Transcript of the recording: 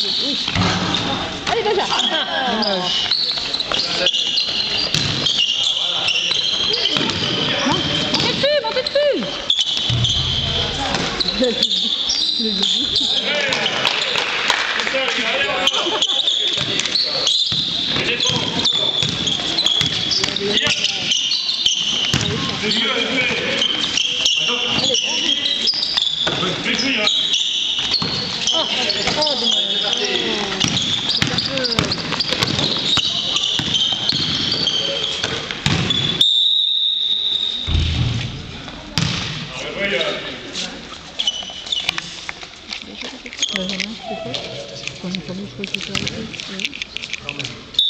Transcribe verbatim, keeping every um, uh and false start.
Allez, Benja. Montez dessus, montez dessus. Benjamin, c'est quoi? Quand il faut que je fasse ça.